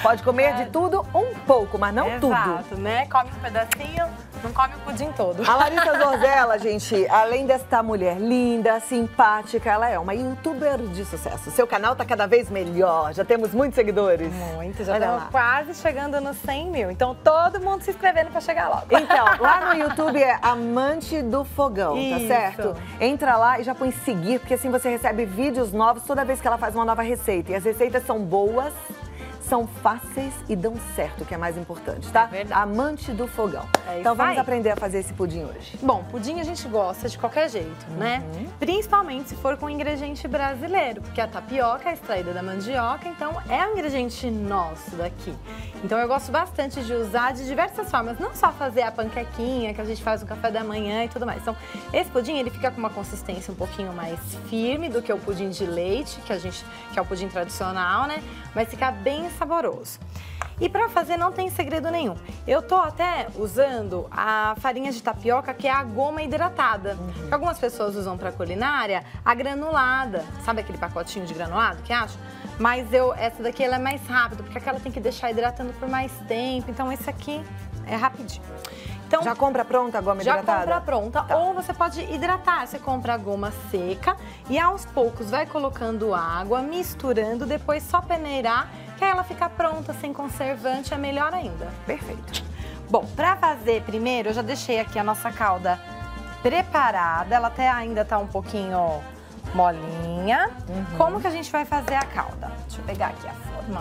Pode comer de tudo um pouco, mas não tudo. Exato, né? Come um pedacinho, não come o pudim todo. A Larissa Zorzella, gente, além desta mulher linda, simpática, ela é uma youtuber de sucesso. Seu canal tá cada vez melhor, já temos muitos seguidores. Muito, já estamos quase chegando nos 100 mil. Então todo mundo se inscrevendo pra chegar logo. Então, lá no YouTube é Amante do Fogão, tá certo? Entra lá e já põe seguir, porque assim você recebe vídeos novos toda vez que ela faz uma nova receita. E as receitas são boas, são fáceis e dão certo, que é mais importante, tá? Amante do Fogão. Então vamos aprender a fazer esse pudim hoje. Bom, pudim a gente gosta de qualquer jeito, né? Principalmente se for com ingrediente brasileiro, porque a tapioca é extraída da mandioca, então é um ingrediente nosso daqui. Então eu gosto bastante de usar de diversas formas, não só fazer a panquequinha que a gente faz no café da manhã e tudo mais. Então esse pudim ele fica com uma consistência um pouquinho mais firme do que o pudim de leite, que é o pudim tradicional, né? Vai ficar bem saboroso. E para fazer não tem segredo nenhum. Eu tô até usando a farinha de tapioca, que é a goma hidratada. Que algumas pessoas usam para culinária, a granulada. Sabe aquele pacotinho de granulado que acha? Mas essa daqui ela é mais rápida, porque aquela tem que deixar hidratando por mais tempo. Então esse aqui é rapidinho. Então, já compra pronta a goma hidratada? Já compra pronta, ou você pode hidratar. Você compra a goma seca e aos poucos vai colocando água, misturando, depois só peneirar, que aí ela fica pronta, sem conservante, é melhor ainda. Perfeito. Bom, pra fazer primeiro, eu já deixei aqui a nossa calda preparada, ela até ainda tá um pouquinho molinha. Como que a gente vai fazer a calda? Deixa eu pegar aqui a forma.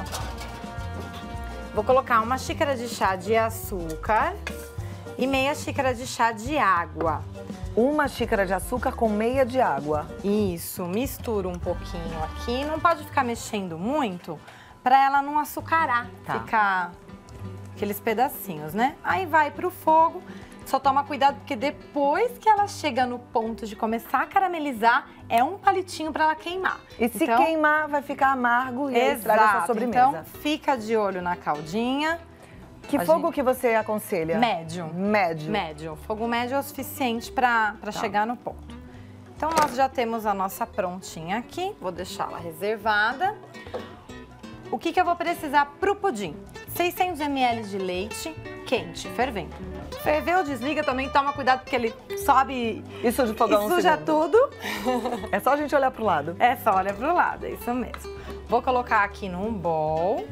Vou colocar uma xícara de chá de açúcar e meia xícara de chá de água. Uma xícara de açúcar com meia de água. Isso, mistura um pouquinho aqui. Não pode ficar mexendo muito para ela não açucarar, ficar aqueles pedacinhos, né? Aí vai pro fogo. Só toma cuidado porque depois que ela chega no ponto de começar a caramelizar, é um palitinho para ela queimar. E se queimar, vai ficar amargo e estraga a sua sobremesa. Então fica de olho na caldinha. Que fogo que você aconselha? Médio. Médio. Médio. Fogo médio é o suficiente para chegar no ponto. Então nós já temos a nossa prontinha aqui. Vou deixá-la reservada. O que eu vou precisar pro pudim? 600 ml de leite quente, fervendo. Ferveu, desliga também, toma cuidado porque ele sobe isso de fogão e suja tudo. É só a gente olhar pro lado. É só olhar pro lado, é isso mesmo. Vou colocar aqui num bowl.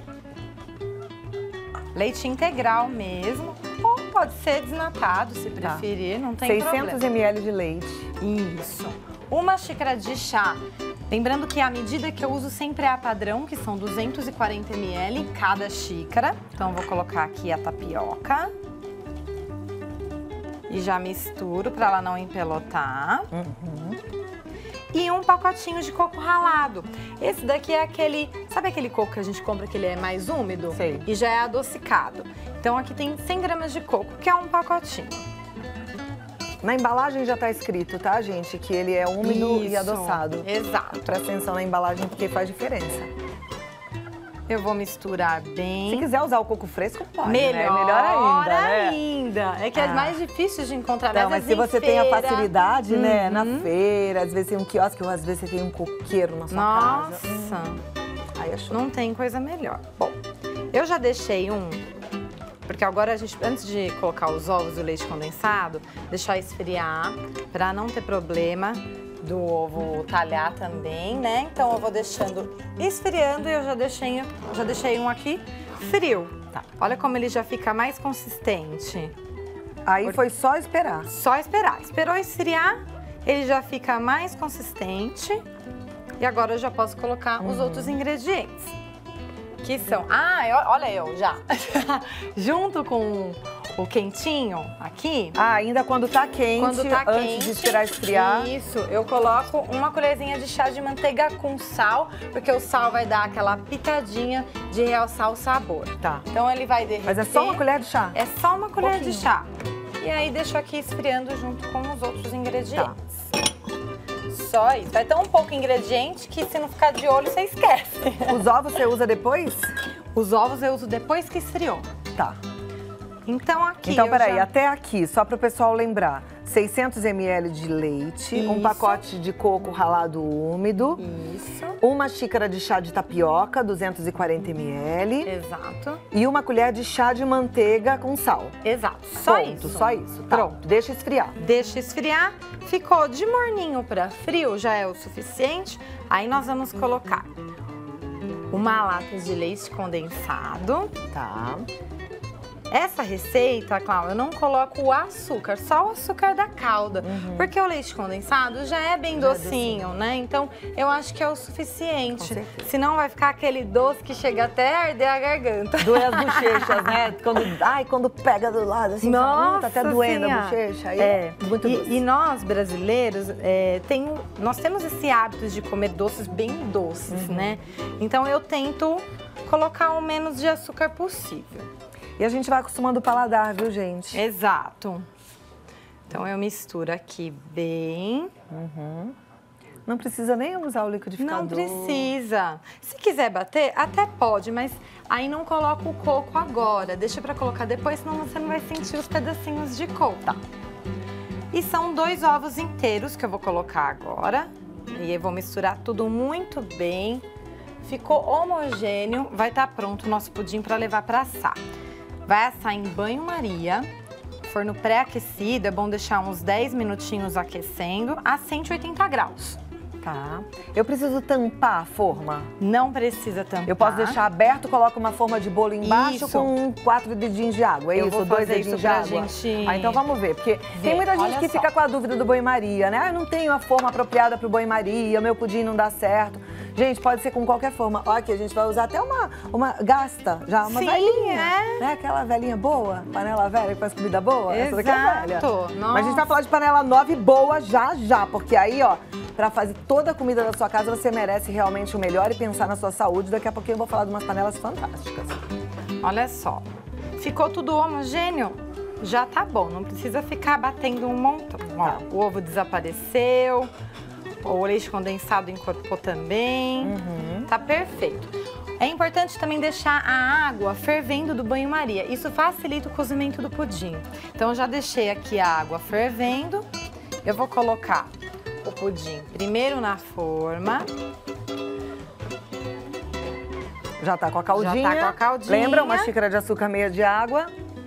Leite integral mesmo, ou pode ser desnatado, se preferir, não tem problema. 600 ml de leite. Isso. Uma xícara de chá. Lembrando que a medida que eu uso sempre é a padrão, que são 240 ml cada xícara. Então, vou colocar aqui a tapioca. E já misturo para ela não empelotar. E um pacotinho de coco ralado. Esse daqui é aquele, sabe aquele coco que a gente compra que ele é mais úmido? Sei. E já é adocicado. Então aqui tem 100 gramas de coco, que é um pacotinho. Na embalagem já tá escrito, tá, gente? Que ele é úmido e adoçado. Exato. Presta atenção na embalagem porque faz diferença. Eu vou misturar bem. Se quiser usar o coco fresco, pode, melhor, né? Melhor ainda, né? ainda. É que é mais difícil de encontrar. Não, mas se você tem a facilidade, né? Na feira, às vezes tem um quiosque, ou às vezes você tem um coqueiro na sua casa. Nossa! Aí é show. Não tem coisa melhor. Bom, eu já deixei porque agora a gente, antes de colocar os ovos e o leite condensado, deixar esfriar, pra não ter problema do ovo talhar também, né? Então eu vou deixando esfriando e eu já deixei um aqui frio. Olha como ele já fica mais consistente. Aí foi só esperar. Só esperar. Esperou esfriar, ele já fica mais consistente. E agora eu já posso colocar os outros ingredientes. Que são... olha eu já. Junto com o quentinho aqui. Ainda quando tá quente, antes de esperar esfriar. Isso, eu coloco uma colherzinha de chá de manteiga com sal, porque o sal vai dar aquela pitadinha de realçar o sabor. Tá. Então ele vai derreter. Mas é só uma colher de chá? É só uma colher de chá. E aí deixo aqui esfriando junto com os outros ingredientes. Só isso. Vai ter um pouco ingrediente que se não ficar de olho, você esquece. Os ovos você usa depois? Os ovos eu uso depois que esfriou. Tá. Então aqui Então, peraí, até aqui, só para o pessoal lembrar. 600 ml de leite, Isso. um pacote de coco ralado úmido. Isso. Uma xícara de chá de tapioca, 240 ml. Exato. E uma colher de chá de manteiga com sal. Exato. Só Ponto, isso. só isso. Tá. Pronto, deixa esfriar. Deixa esfriar. Ficou de morninho para frio, já é o suficiente. Aí nós vamos colocar uma lata de leite condensado. Tá. Essa receita, Cláudia, eu não coloco o açúcar, só o açúcar da calda. Porque o leite condensado já é bem docinho, né? Então, eu acho que é o suficiente. Senão vai ficar aquele doce que chega até a arder a garganta. Doer as bochechas, né? Quando pega do lado, assim, Nossa, tá até doendo a bochecha. Aí é muito doce. E nós, brasileiros, nós temos esse hábito de comer doces bem doces, né? Então, eu tento colocar o menos de açúcar possível. E a gente vai acostumando o paladar, viu, gente? Exato. Então, eu misturo aqui bem. Não precisa nem usar o liquidificador. Não precisa. Se quiser bater, até pode, mas aí não coloca o coco agora. Deixa pra colocar depois, senão você não vai sentir os pedacinhos de coco. Tá. E são 2 ovos inteiros que eu vou colocar agora. E eu vou misturar tudo muito bem. Ficou homogêneo, vai estar pronto o nosso pudim para levar para assar. Vai assar em banho-maria, forno pré-aquecido, é bom deixar uns 10 minutinhos aquecendo a 180 graus. Tá. Eu preciso tampar a forma? Não precisa tampar. Eu posso deixar aberto, coloco uma forma de bolo embaixo com 4 dedinhos de água, é eu isso? Vou 2 fazer dedinhos isso de pra água? gente... Ah, então vamos ver, porque tem muita gente que fica com a dúvida do banho-maria, né? Eu não tenho a forma apropriada pro banho-maria, meu pudim não dá certo. Gente, pode ser com qualquer forma. Ó, aqui a gente vai usar até uma gasta, já uma velhinha. Né? Aquela velhinha boa, panela velha que faz comida boa. Exato. Essa daqui é velha. Nossa. Mas a gente vai falar de panela nova e boa já, porque aí, ó, pra fazer toda a comida da sua casa, você merece realmente o melhor e pensar na sua saúde. Daqui a pouquinho eu vou falar de umas panelas fantásticas. Olha só, ficou tudo homogêneo? Já tá bom, não precisa ficar batendo um montão. Ó, o ovo desapareceu. O leite condensado incorporou também. Tá perfeito. É importante também deixar a água fervendo do banho-maria. Isso facilita o cozimento do pudim. Então, eu já deixei aqui a água fervendo. Eu vou colocar o pudim primeiro na forma. Já tá com a caldinha. Já tá com a caldinha. Lembra? Uma xícara de açúcar, meia de água.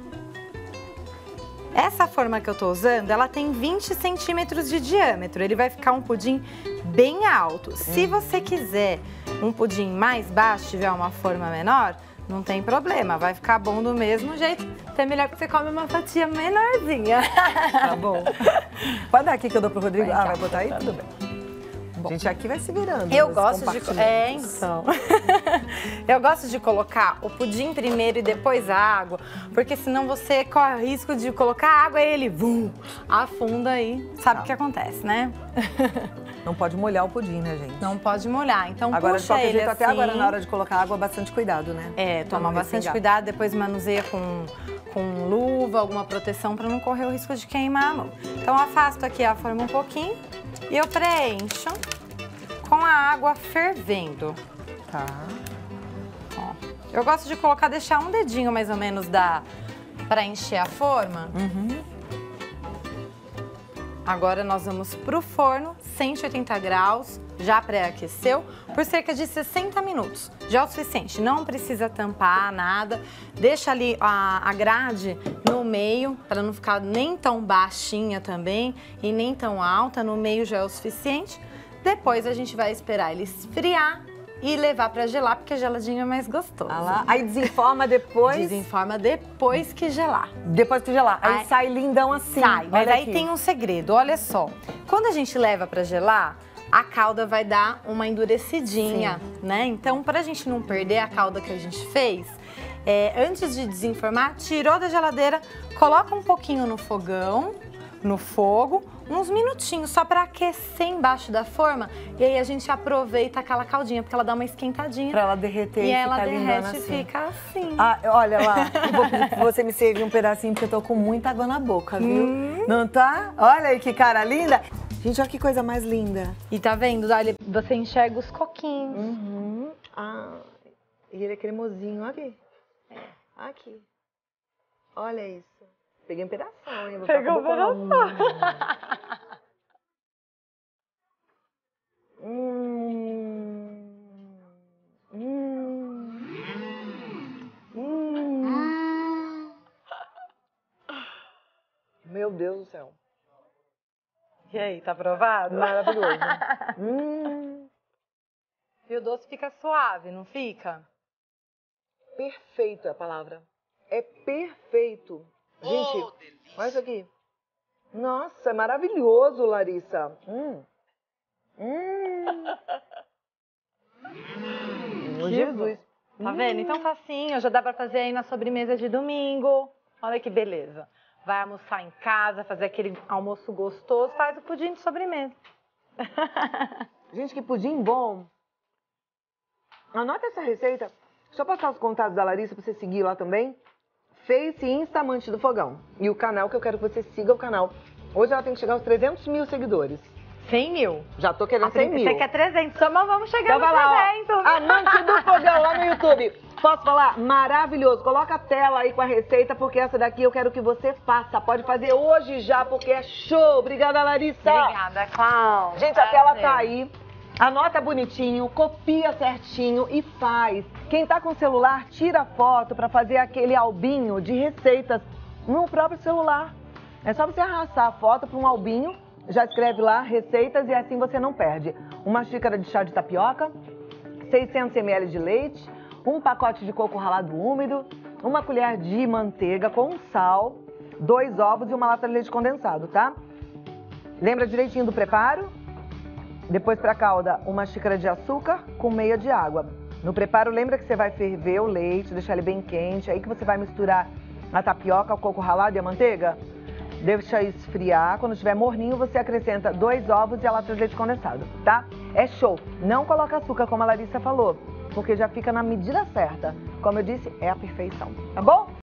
Essa forma que eu tô usando, ela tem 20 centímetros de diâmetro. Ele vai ficar um pudim bem alto. Se você quiser um pudim mais baixo, tiver uma forma menor, não tem problema. Vai ficar bom do mesmo jeito. Até melhor que você come uma fatia menorzinha. Tá bom. Pode dar aqui que eu dou pro Rodrigo? Vai, vai botar aí? Tudo bem. Bom, a gente aqui vai se virando. Eu gosto de... então. Eu gosto de colocar o pudim primeiro e depois a água, porque senão você corre o risco de colocar água e ele afunda aí. Sabe o que acontece, né? Não pode molhar o pudim, né, gente? Não pode molhar. Então agora, puxa de qualquer ele jeito, assim. até agora, na hora de colocar água, bastante cuidado, né? É, toma bastante cuidado, depois manuseia com luva, alguma proteção para não correr o risco de queimar a mão. Então afasto aqui a forma um pouquinho e eu preencho com a água fervendo. Tá. Ó, eu gosto de colocar, deixar um dedinho mais ou menos para encher a forma. Agora nós vamos pro forno, 180 graus, já pré-aqueceu, por cerca de 60 minutos. Já é o suficiente, não precisa tampar nada. Deixa ali a grade no meio, para não ficar nem tão baixinha também e nem tão alta, no meio já é o suficiente. Depois a gente vai esperar ele esfriar e levar para gelar, porque geladinho é mais gostoso. Ah lá. Aí desenforma depois? Desenforma depois que gelar. Depois que gelar. Aí sai lindão assim. Sai, mas aí aqui. tem um segredo, olha só. Quando a gente leva para gelar, a calda vai dar uma endurecidinha, né? Então, pra gente não perder a calda que a gente fez, antes de desenformar, tirou da geladeira, coloca um pouquinho no fogão, no fogo, uns minutinhos, só para aquecer embaixo da forma. E aí a gente aproveita aquela caldinha, porque ela dá uma esquentadinha. Pra ela derreter e ficar ela derrete assim. E fica assim. Ah, olha lá, eu vou pedir pra você me servir um pedacinho, porque eu tô com muita água na boca, viu? Não tá? Olha aí que cara linda. Gente, olha que coisa mais linda. E tá vendo? Olha, você enxerga os coquinhos. Ah, e ele é cremosinho, olha aqui. Aqui. Olha isso. Peguei um pedacinho. Pegou um pedaço. Meu Deus do céu. E aí, tá aprovado? Maravilhoso. E o doce fica suave, não fica? Perfeito é a palavra. É perfeito. Gente, olha isso aqui. Nossa, é maravilhoso, Larissa. Jesus. Tá vendo? Então facinho, já dá pra fazer aí na sobremesa de domingo. Olha que beleza. Vai almoçar em casa, fazer aquele almoço gostoso, faz o pudim de sobremesa. Gente, que pudim bom. Anota essa receita. Só passar os contatos da Larissa pra você seguir lá também. Face e Insta Amante do Fogão. E o canal, que eu quero que você siga o canal. Hoje ela tem que chegar aos 300 mil seguidores. 100 mil. Já tô querendo 100 mil. Você quer 300, só mas vamos chegar Então no vai lá, 300. ó. Amante do Fogão lá no YouTube. Posso falar? Maravilhoso. Coloca a tela aí com a receita, porque essa daqui eu quero que você faça. Pode fazer hoje já, porque é show. Obrigada, Larissa. Obrigada, Cláudia. Gente, a tela tá aí. Anota bonitinho, copia certinho e faz. Quem tá com o celular, tira foto pra fazer aquele albinho de receitas no próprio celular. É só você arrastar a foto para um albinho, já escreve lá receitas e assim você não perde. Uma xícara de chá de tapioca, 600 ml de leite, um pacote de coco ralado úmido, uma colher de manteiga com sal, 2 ovos e uma lata de leite condensado, tá? Lembra direitinho do preparo? Depois para a calda, uma xícara de açúcar com meia de água. No preparo, lembra que você vai ferver o leite, deixar ele bem quente, aí que você vai misturar a tapioca, o coco ralado e a manteiga. Deixa esfriar, quando estiver morninho, você acrescenta 2 ovos e a lata de leite condensado, tá? É show! Não coloca açúcar, como a Larissa falou, porque já fica na medida certa. Como eu disse, é a perfeição, tá bom?